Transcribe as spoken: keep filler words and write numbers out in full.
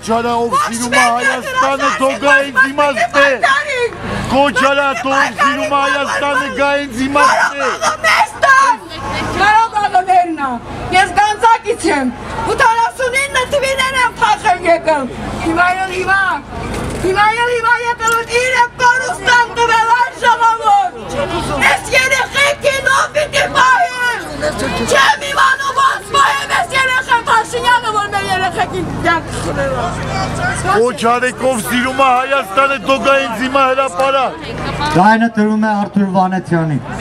Քոչարա ով սիրում է Հայաստանը, թող գա ինձ իմաստե։ Քոչարա թող սիրում է Հայաստանը, գա ինձ իմաստե։ Ղարաբաղներն է, ես Գանձակից եմ, ութանասունինը թվիներ եմ փախել եկել, հիմա էլ հիմա, հիմա էլ հիմա եկել ու իրեմ կորուստան տվել այն ժամավոր, ես երեխեքին ով պիտի պահեմ, չեմ իմանում ոնց պահեմ ես երեխեն Փաշինյանը, որ մեր երեխեքին դյակ շունել է։ Քոչարեք ով սիրում է Հայաստանը, թող գա ինձ իմա հրապարակ։ Գայնը տրում է Արթուր Վանեցյանին։